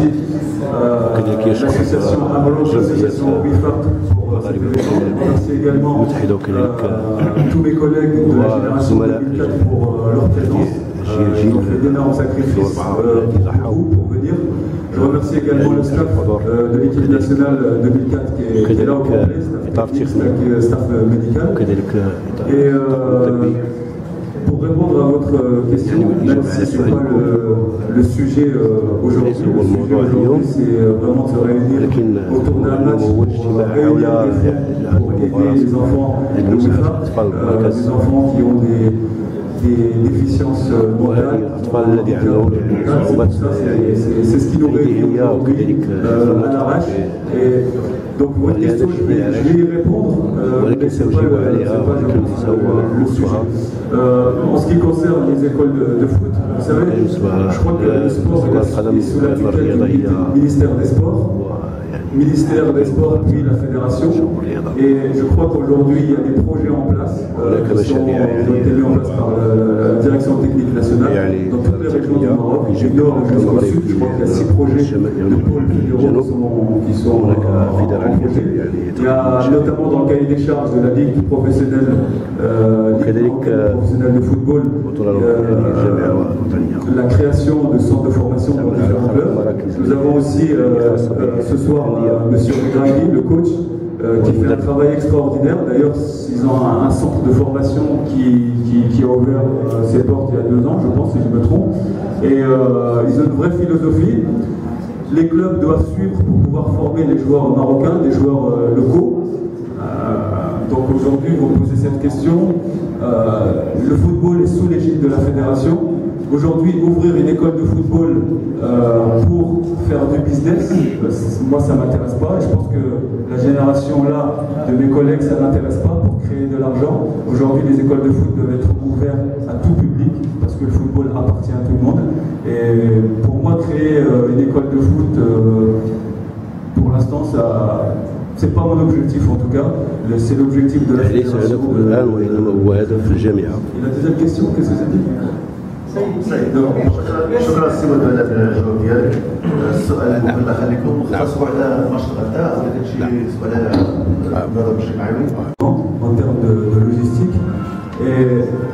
remercie l'association Amolo, l'association WIFAP pour cette émission. Je remercie également tous mes collègues de la génération 2004 pour leur présence. Ils ont fait d'énormes sacrifices pour venir. Je remercie également le staff de l'équipe nationale 2004 qui est là au complet, staff médical. Et pour répondre à votre question, même si ce n'est pas le sujet aujourd'hui, c'est vraiment de se réunir autour d'un match pour réunir des fonds pour aider les enfants de WIFAP, des enfants qui ont des déficiences mentales, c'est ce qui nous réunit aujourd'hui à l'arrache. Donc votre question, je vais y répondre, mais ce n'est pas le sujet. En ce qui concerne les écoles de foot, vous savez, je crois que le sport est sous la tutelle du ministère des Sports. Ministère des Sports puis la Fédération, et je crois qu'aujourd'hui il y a des projets en place qui ont été mis en place par la Direction technique nationale dans toutes les régions du Maroc, du nord jusqu'au sud. Je crois qu'il y a 6 projets de pôles fédéraux qui sont en projet. Il y a notamment dans le cahier des charges de la Ligue professionnelle de football la création de centres de formation dans différents clubs. Nous avons aussi ce soir Monsieur Draghi, le coach, qui fait un travail extraordinaire. D'ailleurs, ils ont un centre de formation qui a ouvert ses portes il y a 2 ans, je pense, si je me trompe. Et ils ont une vraie philosophie. Les clubs doivent suivre pour pouvoir former les joueurs marocains, des joueurs locaux. Donc aujourd'hui, vous me posez cette question. Le football est sous l'égide de la fédération. Aujourd'hui, ouvrir une école de football pour faire du business, moi ça ne m'intéresse pas. Je pense que la génération là de mes collègues, ça n'intéresse pas pour créer de l'argent. Aujourd'hui, les écoles de foot doivent être ouvertes à tout public parce que le football appartient à tout le monde. Et pour moi, créer une école de foot, pour l'instant, c'est pas mon objectif en tout cas. C'est l'objectif de la fédération. Et la deuxième question, qu'est-ce que c'était ? شكرا سي وادو على الجواب ديالك. السؤال اللي خليكم مختصر على ماتش الغداء ولا داكشي سؤال على النظام الاجتماعي en termes de logistique. Et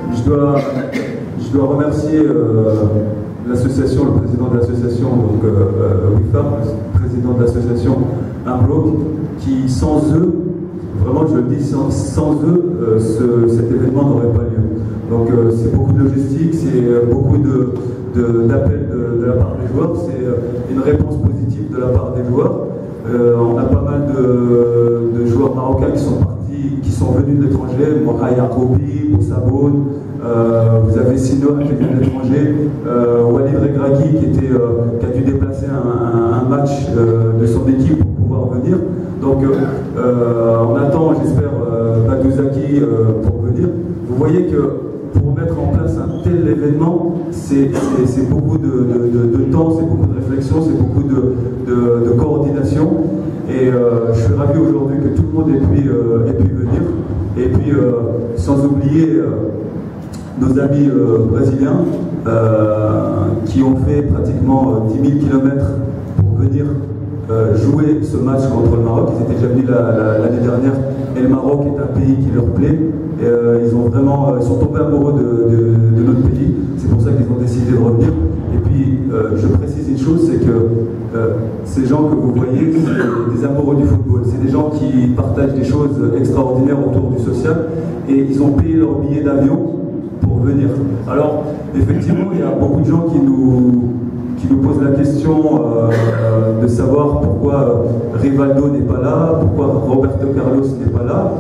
je dois remercier l'association, le président de l'association, donc WIFAP, le président de l'association Ambloc, qui sans eux, vraiment je le dis, sans eux, cet événement n'aurait pas lieu. Donc c'est beaucoup de logistique, c'est beaucoup d'appels de la part des joueurs, c'est une réponse positive de la part des joueurs. On a pas mal de joueurs marocains qui sont partis, qui sont venus de l'étranger, Mohamed Yacoubi, Boussaboun, vous avez Sino qui vient de l'étranger, Walid Regragui qui a dû déplacer un match de son équipe pour pouvoir venir. Donc on attend, j'espère, Badouzaki pour venir. Vous voyez que pour mettre en place un tel événement, c'est beaucoup de temps, c'est beaucoup de réflexion, c'est beaucoup de coordination. Et je suis ravi aujourd'hui que tout le monde ait pu venir. Et puis, sans oublier nos amis brésiliens qui ont fait pratiquement 10 000 km pour venir jouer ce match contre le Maroc. Ils étaient déjà venus l'année dernière et le Maroc est un pays qui leur plaît. Et ils sont tombés amoureux de notre pays. C'est pour ça qu'ils ont décidé de revenir. Et puis, je précise une chose, c'est que ces gens que vous voyez, c'est des amoureux du football. C'est des gens qui partagent des choses extraordinaires autour du social. Et ils ont payé leur billet d'avion pour venir. Alors, effectivement, il y a beaucoup de gens qui nous posent la question de savoir pourquoi Rivaldo n'est pas là, pourquoi Roberto Carlos n'est pas là.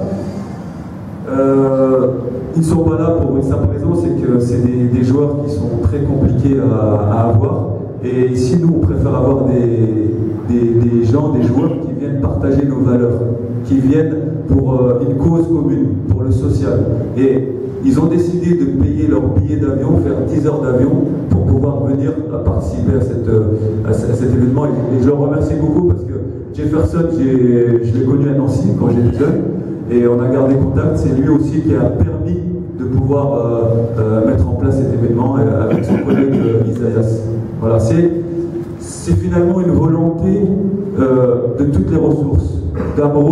Ils ne sont pas là pour une simple raison, c'est que c'est des joueurs qui sont très compliqués à avoir. Et ici, nous, on préfère avoir des gens, des joueurs qui viennent partager nos valeurs, qui viennent pour une cause commune, pour le social. Et ils ont décidé de payer leur billet d'avion, faire 10 heures d'avion pour pouvoir venir participer à cet événement. Et je leur remercie beaucoup parce que Jefferson, je l'ai connu à Nancy quand j'étais jeune. Et on a gardé contact, c'est lui aussi qui a permis de pouvoir mettre en place cet événement avec son collègue Isaïas. Voilà, c'est c'est finalement une volonté de toutes les ressources, d'Amro,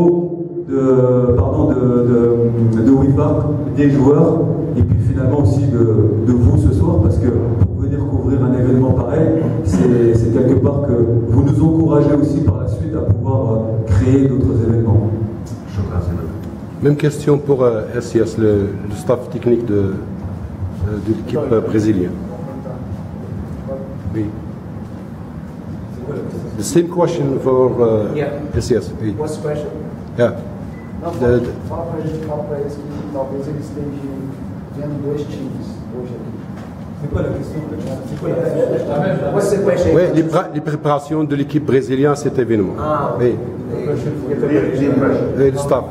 de WIFARC, des joueurs, et puis finalement aussi de vous ce soir, parce que pour venir couvrir un événement pareil, c'est quelque part que vous nous encouragez aussi par la suite à pouvoir créer d'autres événements. Même question pour SIS, le staff technique de l'équipe brésilienne. Oui. The same question for SIS. Oui. What's the question? Yeah. Não, fala pra gente, fala pra eles que talvez eles estejam vendo dois times hoje aqui. What's the question? Oui, les préparations de l'équipe brésilienne à cet événement. Ah, oui. Et le staff.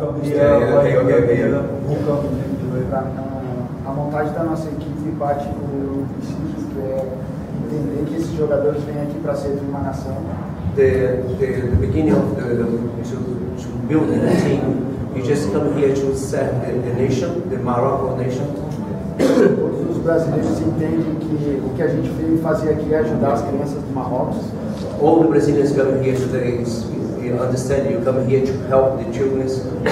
A montagem da nossa equipe parte do princípio que é entender que esses jogadores vêm aqui para servir uma nação. The beginning of to build the team, you just come here to serve the nation, the Morocco nation. Todos os brasileiros entendem que o que a gente veio fazer aqui é ajudar as crianças do Marrocos. All the Brazilians come here today you understand you come here to help the children,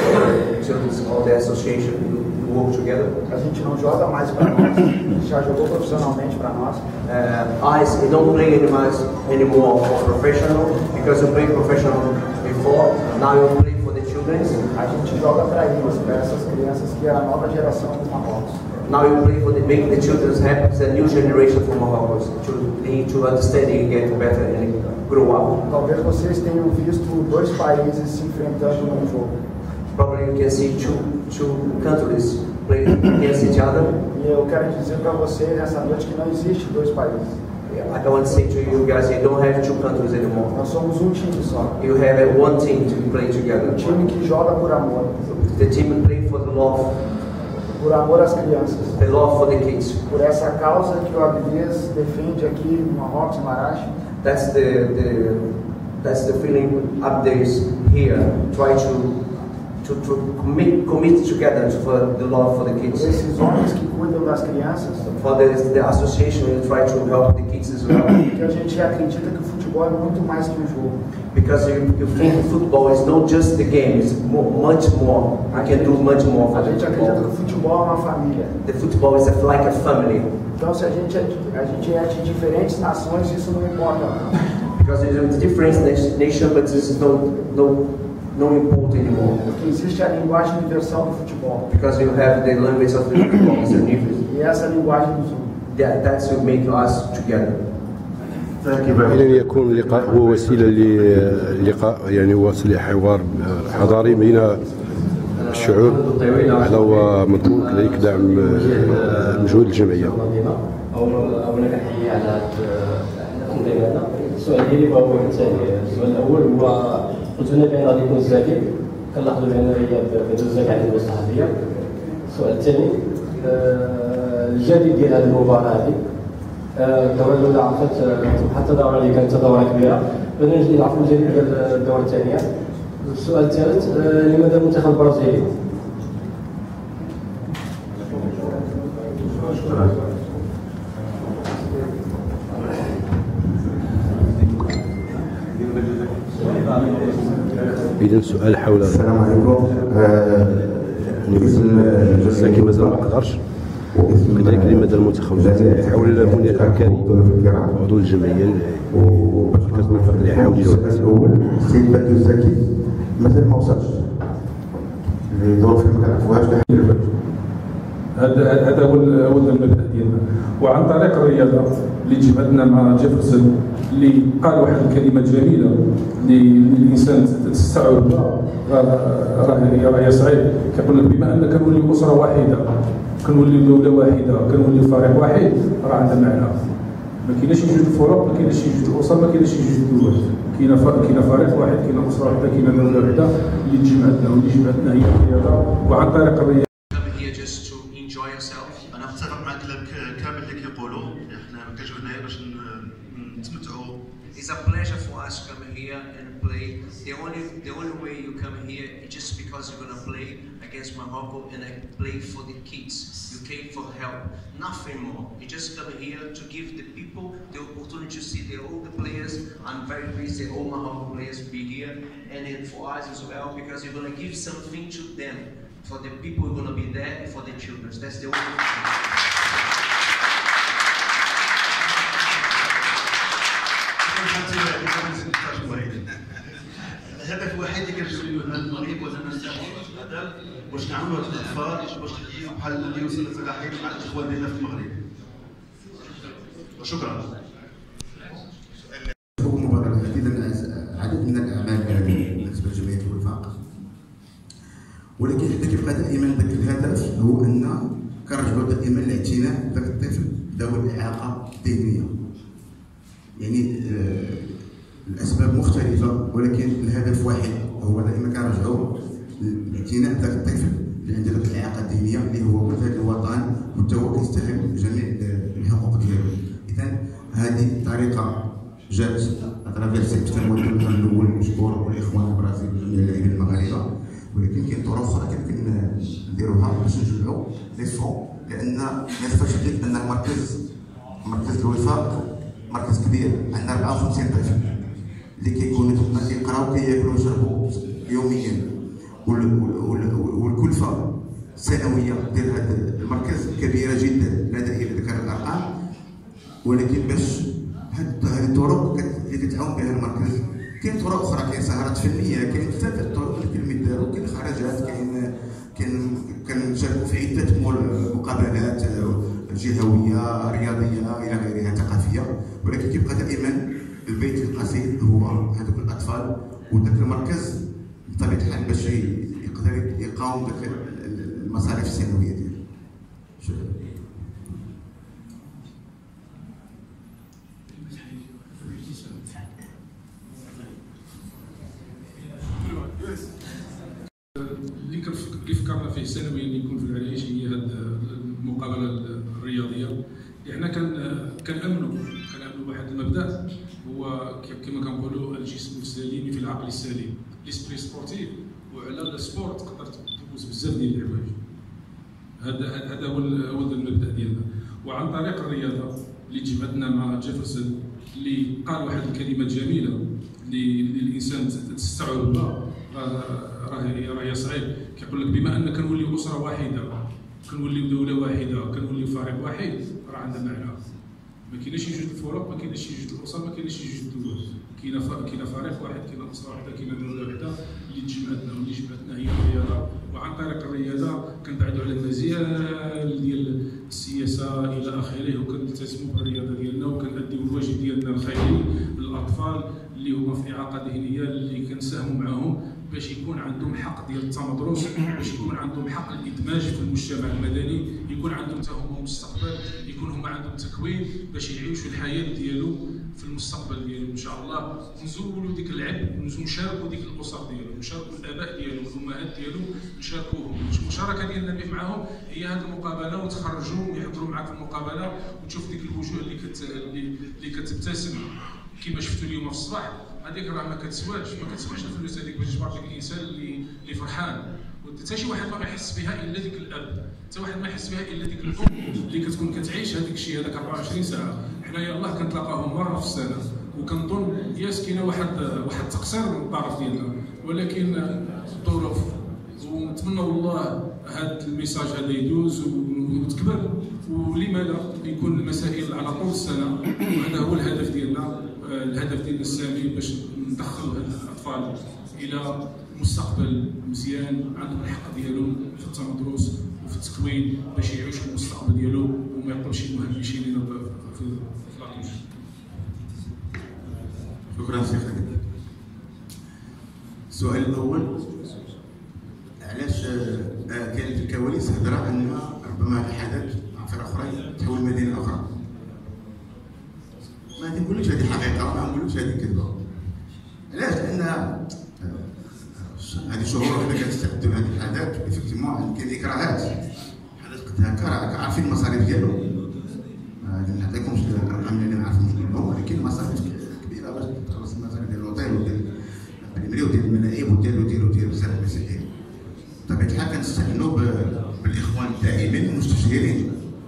all the association to work together. A gente não joga mais para nós, já jogou profissionalmente para nós. You don't play anymore for professional because you played professional before. Now you play for the children. A gente joga para eles, para essas crianças que é a nova geração do Marrocos. Now you play for make the children happy, the new generation from Morocco to understand and get better and grow up. Talvez vocês tenham visto dois países se enfrentando num jogo. Probably you can see two countries play against each other. E eu quero dizer para vocês nessa noite que não existe dois países. I want to say to you guys, you don't have two countries anymore. Nós somos um time só. You have one team to play together. Um time que joga por amor. The team play for the love. Por amor às crianças. The love for the kids. Por essa causa que o Abdias defende aqui no Marrocos, em Marrakech. That's the feeling Abdias here. Try to commit together for the love for the kids. Esses homens que cuidam das crianças. For the association, we try to help the kids as well. Porque a gente acredita que o futebol é muito mais que um jogo. Because you think football is not just the game; it's much more. You can do much more for a gente football. acredita que o futebol é uma família. The football is like a family. Então, se a gente é de diferentes nações, isso não importa. Because it's a different nation, but this is no important anymore. Porque existe a linguagem universal do futebol. Because you have the language of the football, it's universal. E essa linguagem nos une. That's what make us together. إذا يكون اللقاء هو وسيلة للقاء يعني وسيلة حوار حضاري بين الشعوب. هذا هو مطلوب كذلك دعم مجهود الجمعية. أولا كنحيي على التنظيم هذا. السؤال ديالي هو الثاني. السؤال الأول هو قلت لنا بأن غادي يكون الزاكي كنلاحظوا بأن هي بدو الزاكي على الندوة الصحفية. السؤال الثاني الجديد ديال هذه المباراة هذه الدورة الأولى عرفت حتى الدورة اللي كانت دورة كبيرة بدنا نجي نعرفوا الجديد ديال الدورة الثانية. السؤال الثالث لماذا المنتخب البرازيلي؟ إذا سؤال حول السلام عليكم. الزاكي مازال ما حضرش وكذلك لماذا المنتخب حول هناك كريم عضو الجمعية ومركز المنفق اللي يحاول يجاوب. الأول السيد بدو الزكي مازال ما وصلش لظروف ما كنعرفوهاش. هذا هو المبدا ديالنا. وعن طريق الرياضه اللي جمعتنا مع جيفرسون اللي قال واحد الكلمه جميله للانسان تستوعب راه صعيب. كيقول لك بما ان كنوليو اسره واحده، كنوليو دوله واحده، كنوليو فريق واحد، راه عندها معنى. ما كايناش جوج الفرق، ما كايناش جوج الاسر، ما كايناش جوج دول. كاينه فريق واحد، كاينه اسره واحده، كاينه دوله واحده اللي تجمعتنا، واللي جمعتنا هي الرياضه. وعن طريق الرياضه انا متفق مع الكلام كامل اللي كيقولوا. احنا كنجيو هنايا باش نتمتعوا. pleasure for us to come here and play. The only way you come here is just because you're gonna play against Morocco and I play for the kids. You came for help, nothing more. You just come here to give the people the opportunity to see all the players. I'm very pleased that all Morocco players be here, and then for us as well, because you're gonna give something to them. For the people who are gonna be there and for the children. That's the only thing. الهدف الوحيد اللي كنرسلوه هنا المغرب وأننا نستعملوا الهدف باش نعاونوا هاد الأطفال باش يحيوا بحال اللي يوصل للصلاحية مع الإخوان ديالنا في المغرب. وشكرا. مبادرة جديدة عدد من الأعمال بالنسبة لجمعية الوفاق، ولكن حتى كيبقى دائما ذاك الهدف هو أن كنرجعوا دائما لاعتناء ذاك الطفل ذوي الإعاقة الذهنية. يعني الأسباب مختلفة ولكن الهدف واحد، هو دائما كنرجعوا لاعتناء ذاك الطفل اللي عنده ذاك الإعاقة الذهنية اللي هو ولد هذا الوطن وحتى هو كيستحق جميع الحقوق ديالو. إذا هذه الطريقة جات اترافير سيبتمبر الاول مشكور والاخوان البرازيل وجميع اللاعبين المغاربه، ولكن كاين طرق اخرى يمكن نديروها باش نجمعوا لي فون، لان ما يخفاش عليك ان مركز الوفاق مركز كبير، عندنا 54 طفل اللي كيكونوا كيقراو كياكلوا ويشربوا يوميا، والكلفه السنويه ديال هذا المركز كبيره جدا لا داعي لذكر الارقام، ولكن باش هذه الطرق اللي كتعاون بها المركز. كاين طرق اخرى، كاين سهرات فنيه، كاين بزاف د الطرق اللي كنمدارو، كاين خرجات، كنشاركوا في عده مقابلات جهويه رياضيه الى غيرها ثقافيه، ولكن كيبقى دائما البيت القصير هو هذوك الاطفال وذاك المركز بطبيعه الحال باش يقدر يقاوم ذاك المصاريف السنويه ديالو. شكرا. اللي فكرنا فيه سنويا اللي يكون في العرائش هي هذه المقابله الرياضيه. احنا كنامنوا بواحد المبدا هو كما كنقولوا الجسم السليم في العقل السليم، ليسبري سبورتيف، وعلى السبور تقدر تدوز بزاف ديال الحوايج. هذا هو المبدا ديالنا، وعن طريق الرياضه اللي جمعتنا مع جيفرسون اللي قال واحد الكلمه جميله اللي الانسان تستوعبها راهي صعيب. كيقول لك بما ان كنوليو اسره واحده، كنوليو دوله واحده، كنوليو فريق واحد، راه عندنا معنى. ما كايناش يوجد الفرق، ما كايناش يوجد الاسر، ما كايناش يوجد الدول، كاين فريق واحد، كاين اسره واحده، كاين دوله واحده اللي جمعتنا هي الرياضه. وعن طريق الرياضه كنبعدوا على المزيان ديال السياسه الى اخره، وكنلتزموا بالرياضه ديالنا وكنأديو الواجب ديالنا الخيري للاطفال اللي هما في اعاقه ذهنيه، اللي كنساهموا معهم باش يكون عندهم حق ديال التمدرس، باش يكون عندهم حق الادماج في المجتمع المدني، يكون عندهم حتى هما مستقبل، يكون هما عندهم تكوين باش يعيشوا الحياه ديالو في المستقبل ديالو ان شاء الله. ونزولوا ديك العبء، ونشاركوا ديك الاسر ديالو، نشاركوا الاباء ديالو والامهات ديالو، نشاركوهم. المشاركه ديالنا به معاهم هي هذه المقابله، وتخرجوا ويحضروا معاك في المقابله وتشوف ديك الوجوه اللي كتبتسم كما شفتوا اليوم في الصباح. هذيك راه ما كتسواش الفلوس هذيك باش تجبر ديك الانسان اللي فرحان. حتى شي واحد ما يحس بها الا ديك الاب، حتى واحد ما يحس بها الا ديك الام اللي كتكون كتعيش هذاك الشيء هذاك 24 ساعه. حنايا الله كنتلاقاهم مره في السنه، وكنظن ياس كاينه واحد التقصير من الطرف ديالنا، ولكن الظروف. ونتمنى والله هذا الميساج هذا يدوز وتكبر، ولما لا يكون المسائل على طول السنه. وهذا هو الهدف ديالنا، الهدف ديالنا السامي، باش ندخل هاد الاطفال الى مستقبل مزيان، عندهم الحق ديالهم في التمدرس وفي التكوين باش يعيشوا المستقبل ديالهم وما يبقاوش مهمشين لنا في لاطوش. شكرا سي خالد. السؤال الاول، علاش كان في الكواليس هضره ان ربما هذا الحدث مع فرق اخرى تحول مدينه اخرى؟ ما نقولكش هذه حقيقه وما نقولكش هذه كذبه. علاش؟ لان هذه شهور حنا كنستعدوا لهذا الحدث، افكتيمون كاين اكراهات. حدث قد هكا راه عارفين المصاريف ديالو، ما نعطيكمش الارقام اللي ما عارفينش كلهم، ولكن مصاريف كبيره باش تخلص ديال الملاعب وديال بزاف المسائل. بطبيعة الحال كنستعينوا بالاخوان الداعمين المستشيرين.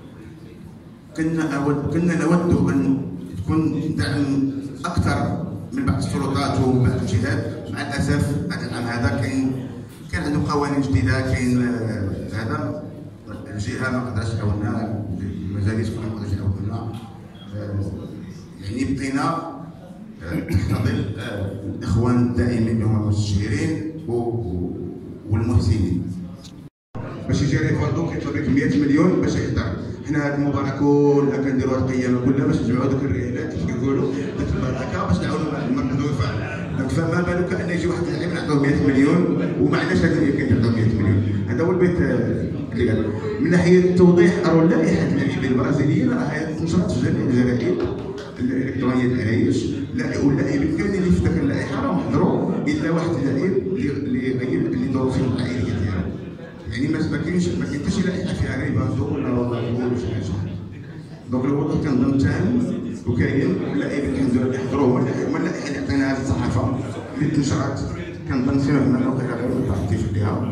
كنا نود ان تكون دعم اكثر من بعض السلطات ومن بعض الجهات. مع الاسف هذا العام هذا كان عنده قوانين جديده، كاين هذا الجهه ما قدرش تعاوننا، المجالس كلها ما قدرش تعاوننا، يعني بقينا تحت ظل الاخوان الداعمين اللي هما المستشيرين والمحسنين. باش يجي ريفاندو كيطلب لك 100 مليون باش يحضر. حنا هاد المباراه كلها كنديروا هاد القيامه كلها باش نجمعوا دوك الريالات كيف كيقولوا، ديك البركه باش نعاونوا المركز الوفاء. فما بالك ان يجي واحد اللاعب نعطوه 100 مليون وما عندناش هذا اللي يمكن نعطوه 100 مليون. هذا هو البيت اللي قال. من ناحيه التوضيح راه لائحه اللاعبين البرازيليين راه تنشرت في جميع الجرائد الالكترونيه العرايش، واللاعبين كاملين اللي في ذاك اللائحه راهم حضروا الا واحد اللاعب اللي ظروفه العائليه ديالو. يعني ما كاينش حتى شي لائحه فيها ريباندو ولا شي حاجه. دونك الوضع كنظن تام وكاين اللاعبين الحمد لله يحضروا. هما اللائحه اللي عطيناها الصحافه اللي تنشرات كنظن فيها من الوقيته غير التعطيف عليها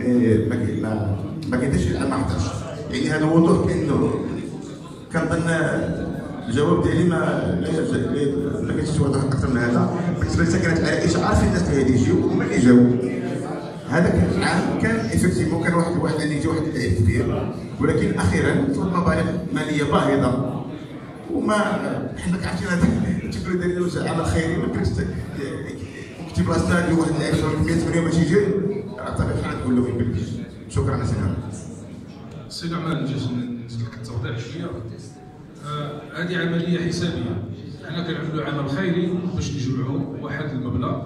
ما كاينش ما حضرش. يعني هذا الوضوح كاين كنظن الجواب ديالي ما كاينش واضح اكثر من هذا. بالنسبه لسكنات العرائش عارفين الناس اللي غادي يجيو هما اللي جاو. هذا العام كان افكتيفمون كان واحد اللي يجي واحد اللاعب كبير، ولكن اخيرا توجد مبالغ ماليه باهظه وما حنا عارفين هذا تقولوا دايرين واش عمل خيري ما كنتش كتب لاستاد لواحد اللاعب 100 مليون باش يجي راه طبيعي الحال تقول له وين بالك. شكرا سي نعمان. نجي نزيد لك التوضيح شويه. هذه عمليه حسابيه. حنا كنعملوا عمل خيري باش نجمعوا واحد المبلغ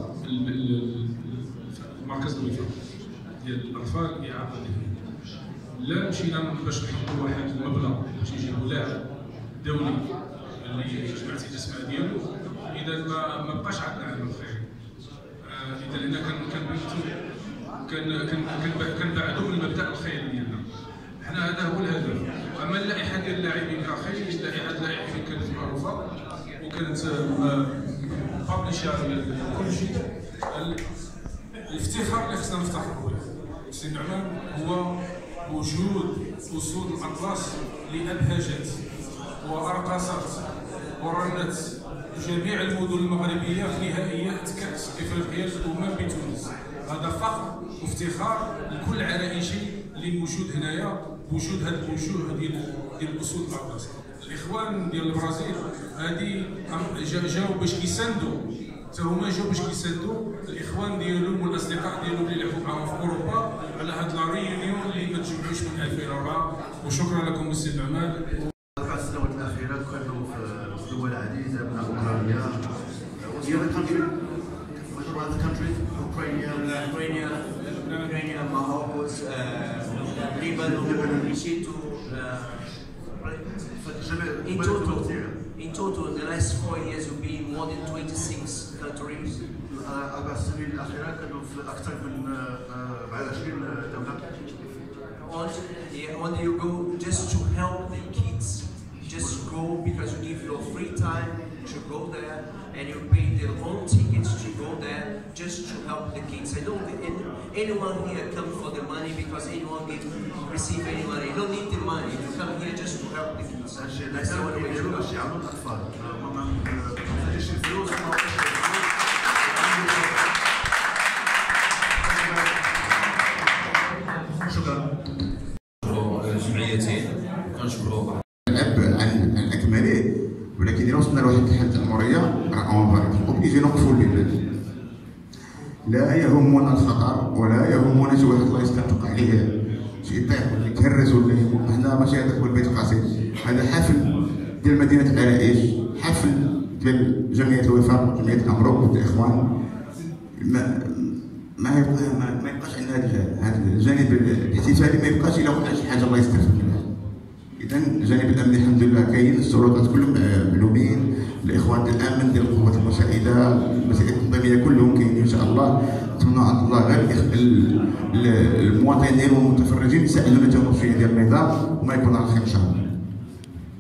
مركز الوفاء ديال الاطفال الاعاقه الذهنيه. لا مشينا باش نحطوا واحد المبلغ باش يجيبوا لاعب دولي اللي جمعتي الاسماء ديالو. اذا ما بقاش عندنا عمل خيري. اذا لان كنبعدوا من المبدا الخيري ديالنا. حنا هذا هو الهدف. اما اللائحه ديال اللاعبين خير، لائحه اللاعبين كانت معروفه وكانت بابليشا كل شيء. الافتخار اللي خصنا نفتخروا به سي نعمان هو وجود اسود الاطلس اللي ابهجت وارقصت ورنت جميع المدن المغربيه في نهائيات كاس افريقيا الامم بتونس. هذا فخر وافتخار لكل عرائشي اللي موجود هنايا بوجود هذه الوجوه ديال الاسود الاطلس. الاخوان ديال البرازيل هذه جاو باش كيساندوا، حتى هما جاو باش كيساندوا الاخوان ديالهم والاصدقاء ديالهم اللي لعبوا معاهم في اوروبا على هاد لا ريونيون اللي ما تجمعوش من 2004. وشكرا لكم السي نعمان. الأربع سنوات الأخيرة كانوا في دول عديدة من أوكرانيا. Ukraine, Morocco, Lebanon, Egypt. In total, the last 4 years will be in more than 26 countries. الأربع سنين الأخيرة كانوا في أكثر من 20 دولة. When you go just to help the kids, just go because you give your free time to go there and you pay their own tickets to go there just to help the kids. I don't think anyone here come for the money because anyone didn't receive any money. You don't need the money. You come here just to help the kids. That's the only way to go. جمعيتين كنشكروا عن اكمله، ولكن الا وصلنا لواحد الحاله العمريه راه اوبليجي نوقفوا البلاد. لا يهمنا الخطر ولا يهمنا شي واحد الله يستحق عليه شي يطيح ولا يتهرس ولا يموت. حنا ماشي هذاك هو البيت القصير. هذا حفل ديال مدينه العرائش، حفل ديال جمعيه الوفاق وجمعيه الامروك والاخوان. ما يبقاش عندنا هذا الجانب الاحتفالي، ما يبقاش الا وقع شي حاجه الله يستر منها. اذا الجانب الامني الحمد لله كاين، السلطات كلهم معلومين، الاخوان ديال الامن ديال القوات المساعده، المسائل التنظيميه كلهم كاينين ان شاء الله. نتمنى عند الله غير المواطنين والمتفرجين يساعدونا التمشي ديال النظام وما يكون على خير ان شاء الله.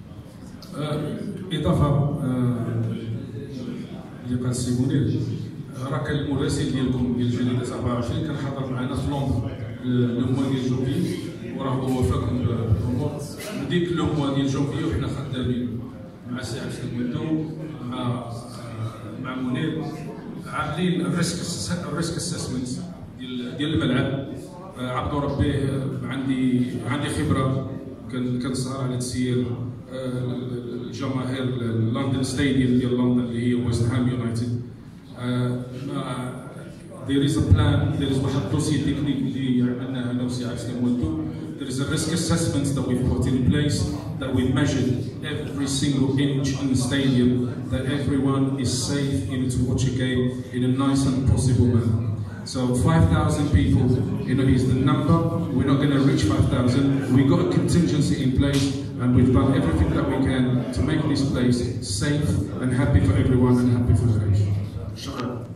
اضافه اللي قال السي منير، راه كان المراسل ديالكم ديال جريده 24 كان حاضر معنا في لندن لو موا ديال جونفي، وراه هو وفاكم بالامور. بديك لو موا ديال جونفي وحنا خدامين مع سي عبد وادو مع منير عاملين الريسك اسسمنت ديال الملعب. عبدو ربي عندي خبره، كنسهر على تسيير الجماهير لندن ستاديوم ديال لندن اللي هي ويست هام يونايتد. there is a plan, there is واحد الدوسي تكنيك اللي عملناه انا وسي عبد وادو. There is a risk assessment that we've put in place, that we measured every single inch in the stadium, that everyone is safe to watch a game in a nice and possible manner. So 5,000 people, is the number. We're not going to reach 5,000. We've got a contingency in place, and we've done everything that we can to make this place safe and happy for everyone and happy for the nation. شكرا.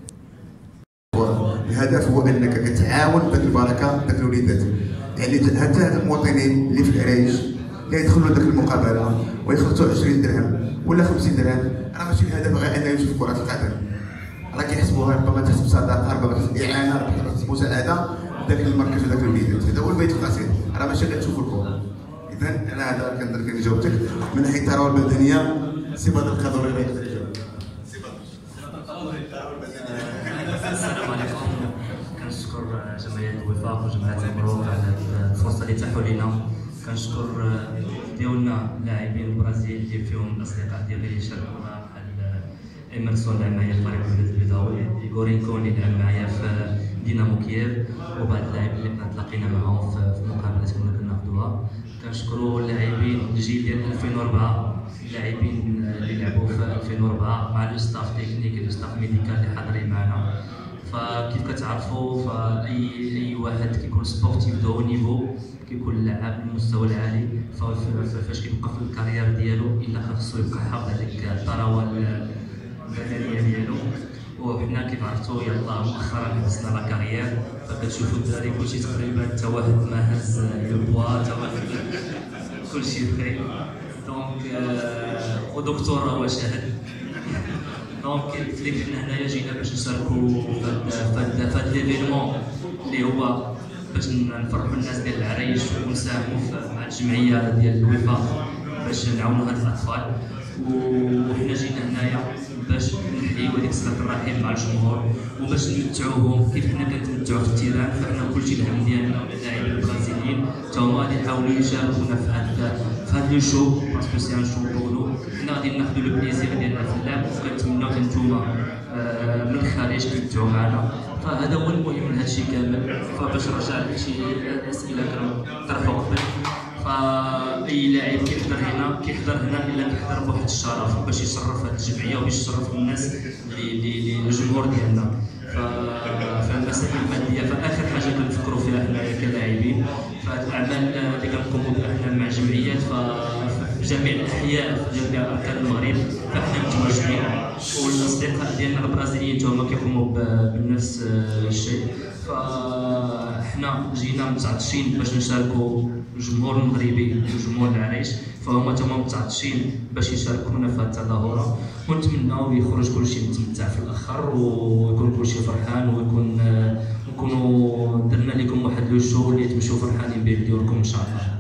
الهدف هو انك كتعاون ذاك البركه ذاك الوليدات، يعني حتى هاد المواطنين اللي في العرايش اللي يدخلوا ذاك المقابله ويخلصوا 20 درهم ولا 50 درهم، راه ماشي الهدف غير انه يشوف كره القدم، راه كيحسبوها ربما تحسب صدقه، ربما تحسب اعانه، ربما تحسب مساعده ذاك المركز وذاك الوليدات. هذا هو البيت القصير، راه ماشي غير تشوفوا الكره. اذا انا هذا كنظن جاوبتك. من ناحيه الثروه المدنيه سي بدر القادري يقدر يجاوب. السلام عليكم. كنشكر جمعية الوفاق وجمعية المغرب على الفرصة اللي تاحوا لنا. كنشكر ديالنا لاعبين البرازيل اللي فيهم الاصدقاء ديالي اللي شاركوا بحال ايمرسون لعب معايا في فريق الولاد البيضاوي، إيغورينكو اللي لعب معايا في دينامو كييف، وبعض اللاعبين اللي تلاقينا معاهم في مقابلات كنا كناخذوها. كنشكروا اللاعبين الجيل ديال 2004، اللاعبين اللي لعبوا في 2004 مع لو ستاف تكنيك لو ستاف ميديكال اللي حاضرين معنا. فكيف كتعرفوا فاي واحد كيكون سبورتيف دو نيفو، كيكون لاعب بالمستوى العالي، فاش كيبقى في الكارير ديالو الا خاصو يبقى حافظ هذيك الثروه البدنيه ديالو. وحنا كيف عرفتوا يلاه مؤخرا حبسنا لا كارير، فكتشوفوا الدراري كلشي تقريبا حتى واحد ما هز لو بوا، حتى واحد كلشي بخير. دونك ودكتور هو شاهد. دونك قلت لك حنا هنايا جينا باش نشاركوا في هذا ليفينمون اللي هو باش نفرحوا الناس ديال العرايش ونساهموا مع الجمعيه ديال الوفاق باش نعاونوا هاد الاطفال. وحنا جينا هنايا باش نحييو هذيك صله الرحم مع الجمهور وباش نمتعوهم كيف حنا كنتمتعوا في التيران. فحنا كلشي الهم ديالنا اللاعبين البرازيليين تا هما اللي يحاولوا يشاركونا في هذا لو شو، باسكو سي ان شو بورو. حنا غادي ناخذوا لو بليزير ديالنا في اللعب، وكنتمناو نتوما من الخارج تمتعوا معنا. فهذا هو المهم من هذا الشيء كامل. فباش نرجع لشي اسئله كانوا طرحوا قبل، فاي لاعب كيحضر هنا الا كيحضر بواحد الشرف باش يشرف هذه الجمعيه وباش يشرف الناس اللي الجمهور ديالنا. فالمسائل الماديه فاخر حاجه كنفكروا فيها حنايا كلاعبين. فهاد الاعمال اللي كنقوموا بها حنا مع جمعيات في جميع الاحياء في جميع اركان المغرب فاحنا متواجدين، والاصدقاء ديالنا البرازيليين تا هما كيقوموا بنفس الشيء. فاحنا جينا متعطشين باش نشاركوا الجمهور المغربي والجمهور العرايش، فهما تما متعطشين باش يشاركونا في هذه التظاهره، ونتمناو يخرج كلشي متمتع في الاخر ويكون كلشي فرحان ونكونوا درنا لكم واحد لو شو اللي تمشوا فرحانين به ديالكم ان شاء الله.